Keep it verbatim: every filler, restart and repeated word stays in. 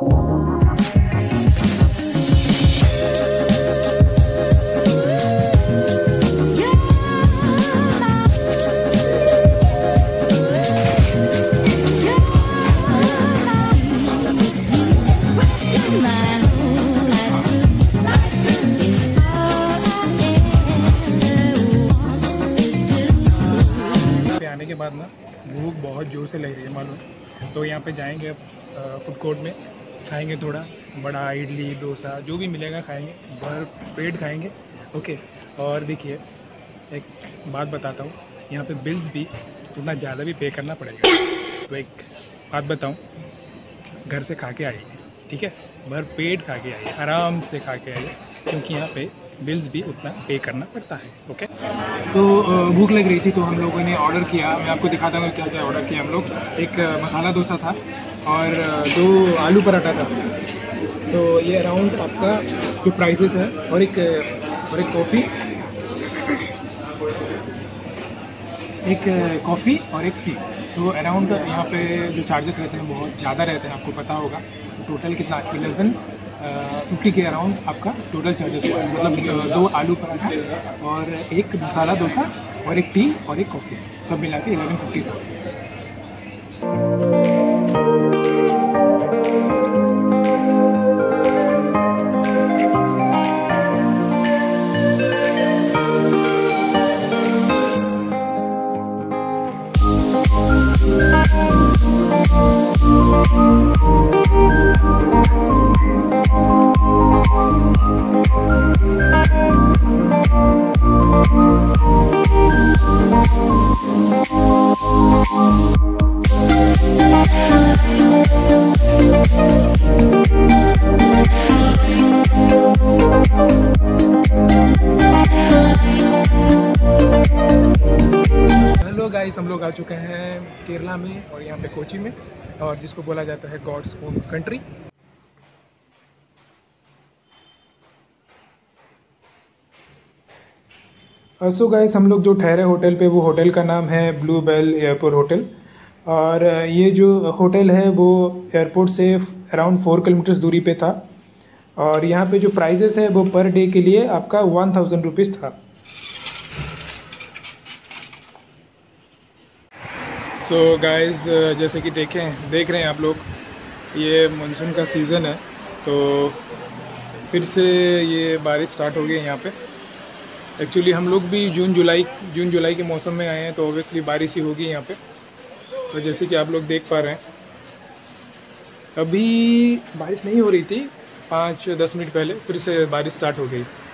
के बाद ना भूख बहुत जोर से लग रही है मालूम, तो यहाँ पे जाएंगे फूड कोर्ट में, खाएंगे थोड़ा बड़ा इडली डोसा जो भी मिलेगा खाएंगे, भर पेट खाएंगे। ओके, और देखिए एक बात बताता हूँ, यहाँ पे बिल्स भी उतना ज़्यादा भी पे करना पड़ेगा। तो एक बात बताऊँ, घर से खा के आइए, ठीक है, भर पेट खा के आइए, आराम से खा के आइए, क्योंकि यहाँ पे बिल्स भी उतना पे करना पड़ता है। ओके, तो भूख लग रही थी तो हम लोगों ने ऑर्डर किया। मैं आपको दिखाता हूँ क्या क्या ऑर्डर किया हम लोग। एक मसाला डोसा था और दो आलू पराठा था। तो ये अराउंड आपका जो प्राइसेस है, और एक और एक कॉफ़ी एक कॉफ़ी और एक टी। तो अराउंड यहाँ पे जो चार्जेस रहते हैं बहुत ज़्यादा रहते हैं, आपको पता होगा। तो टोटल कितना, इलेवन फिफ्टी के अराउंड आपका टोटल चार्जेस हुआ है। मतलब दो आलू पराठा और एक मसाला डोसा और एक टी और एक कॉफ़ी, सब मिला के इलेवन फिफ्टी था। हेलो गाइस, हम लोग आ चुके हैं केरला में और यहाँ पे कोची में, और जिसको बोला जाता है God's own country. So guys, हम लोग जो ठहरे होटल पे, वो होटल का नाम है ब्लू बेल एयरपोर्ट होटल। और ये जो होटल है वो एयरपोर्ट से अराउंड फोर किलोमीटर्स दूरी पे था। और यहाँ पे जो प्राइजेस है वो पर डे के लिए आपका वन थाउजेंड रुपीज़ था। सो so गाइस, जैसे कि देखें देख रहे हैं आप लोग, ये मानसून का सीज़न है, तो फिर से ये बारिश स्टार्ट हो गई है यहाँ पे। एक्चुअली हम लोग भी जून जुलाई जून जुलाई के मौसम में आए हैं, तो ऑब्वियसली बारिश ही होगी यहाँ पे। तो जैसे कि आप लोग देख पा रहे हैं, अभी बारिश नहीं हो रही थी, पाँच दस मिनट पहले फिर से बारिश स्टार्ट हो गई।